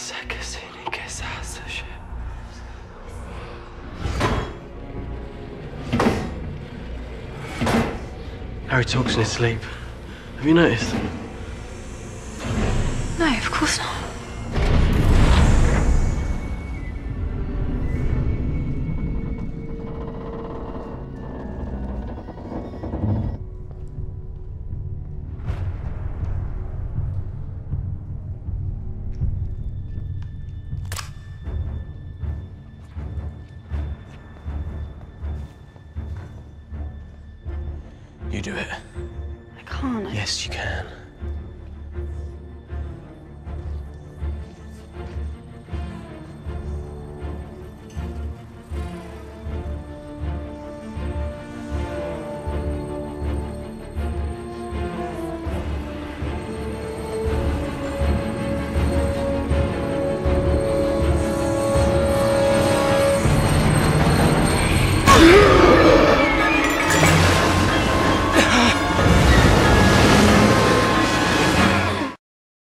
Harry talks in his sleep. Have you noticed? No, of course not. You do it. I can't. Yes, you can.